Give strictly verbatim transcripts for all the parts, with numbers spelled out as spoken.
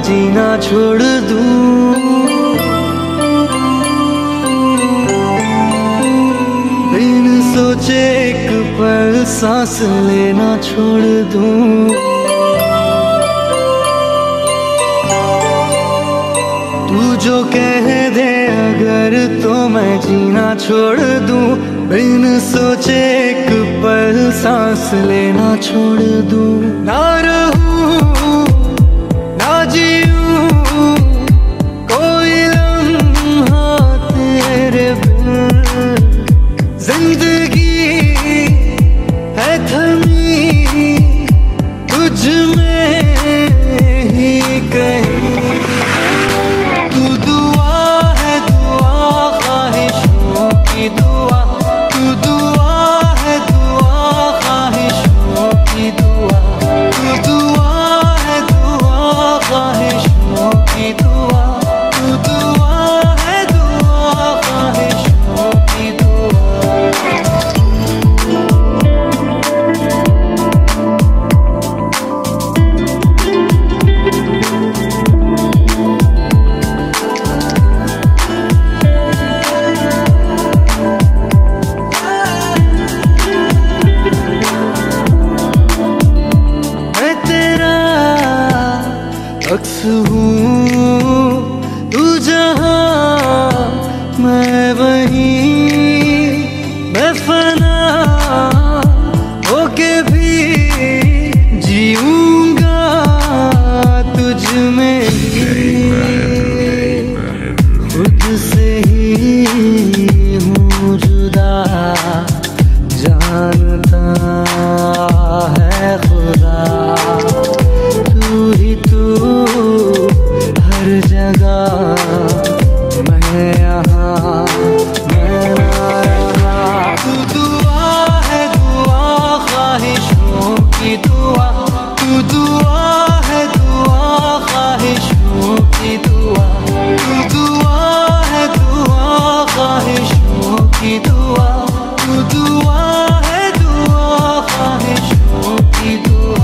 जीना छोड़ दूं, बिन सोचे एक पल सांस लेना छोड़ दूं। तू जो कह दे अगर तो मैं जीना छोड़ दूं, बिन सोचे एक पल सांस लेना छोड़ दूं। ना रहूं ना जीऊं कोई लम्हा तेरे बिन, जिंदगी है थमी तुझ में ही कहीं। तू दुआ है दुआ ख्वाहिशों की दुआ, तू दुआ है दुआ ख्वाहिशों की दुआ, तू दुआ है दुआ ख्वाहिशों की दुआ, तू दुआ है दुआ ख्वाहिशों की दुआ। अक्स हूँ तू जहाँ मैं वहीं, मैं फना होके भी जीऊँगा तुझ में ही। खुद से ही हूँ जुदा जानता है खुदा, तू ही तू हर जगह, मैं यहाँ मैं ना यहाँ। तू दुआ है दुआ ख्वाहिशों की दुआ, तू दुआ है दुआ ख्वाहिशों की दुआ, तू दुआ है दुआ ख्वाहिशों की दुआ, तू दुआ है दुआ ख्वाहिशों की दुआ।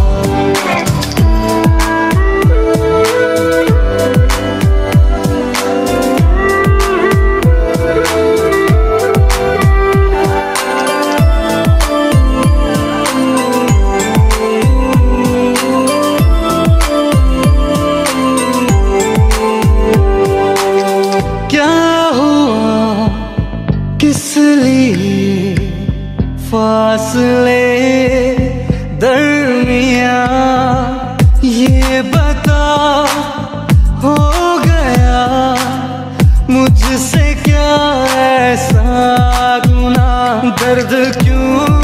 किस लिए फासले दरमिया ये बता, हो गया मुझसे क्या ऐसा गुनाह, दर्द क्यों